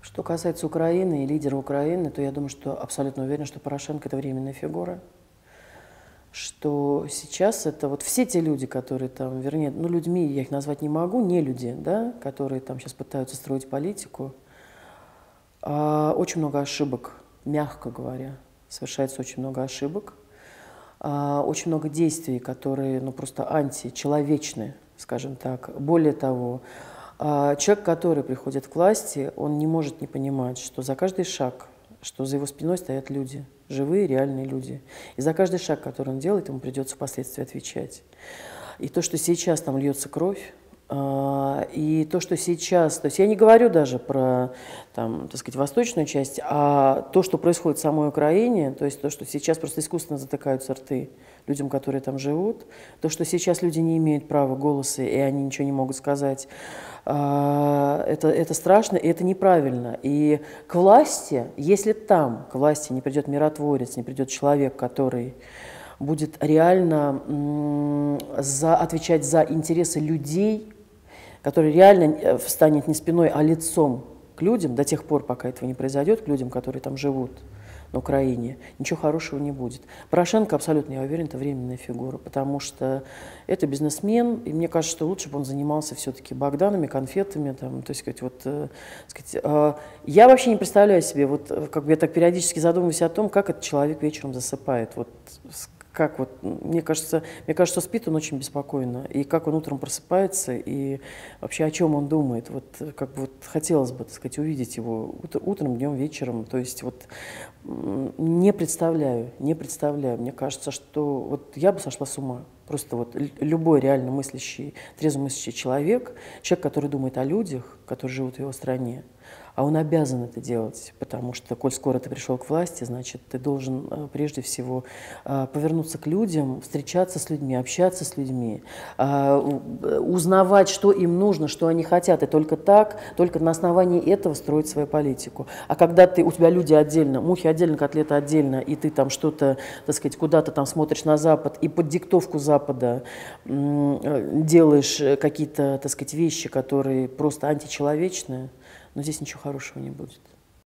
Что касается Украины и лидера Украины, то я думаю, что абсолютно уверен, что Порошенко – это временная фигура. Что сейчас это вот все те люди, которые там, вернее, ну, людьми я их назвать не могу, не люди, да, которые там сейчас пытаются строить политику, очень много ошибок, мягко говоря, совершается очень много ошибок, очень много действий, которые, ну, просто античеловечны, скажем так. Более того, человек, который приходит к власти, он не может не понимать, что за каждый шаг, что за его спиной стоят люди, живые, реальные люди. И за каждый шаг, который он делает, ему придется впоследствии отвечать. И то, что сейчас там льется кровь, и то, что сейчас, то есть я не говорю даже про, там, так сказать, восточную часть, а то, что происходит в самой Украине, то есть то, что сейчас просто искусственно затыкаются рты людям, которые там живут, то, что сейчас люди не имеют права голоса, и они ничего не могут сказать, это страшно, и это неправильно. И к власти, если там к власти не придет миротворец, не придет человек, который будет реально отвечать за интересы людей, который реально встанет не спиной, а лицом к людям, до тех пор, пока этого не произойдет, к людям, которые там живут на Украине, ничего хорошего не будет. Порошенко, абсолютно, я уверен, это временная фигура, потому что это бизнесмен, и мне кажется, что лучше бы он занимался все-таки Богданами, конфетами, там, то есть, я вообще не представляю себе, вот, как бы я так периодически задумываюсь о том, как этот человек вечером засыпает, вот, как вот, мне кажется, что спит он очень беспокойно, и как он утром просыпается, и вообще о чем он думает, вот, как бы вот хотелось бы, так сказать, увидеть его утром, днем, вечером, то есть вот не представляю, мне кажется, что вот я бы сошла с ума, просто вот любой реально мыслящий, трезвомыслящий человек, который думает о людях, которые живут в его стране, а он обязан это делать, потому что, коль скоро ты пришел к власти, значит, ты должен прежде всего повернуться к людям, встречаться с людьми, общаться с людьми, узнавать, что им нужно, что они хотят, и только так, только на основании этого строить свою политику. А когда у тебя люди отдельно, мухи отдельно, котлеты отдельно, и ты там что-то, так сказать, куда-то там смотришь на Запад, и под диктовку Запада делаешь какие-то, так сказать, вещи, которые просто античеловечные, но здесь ничего хорошего не будет.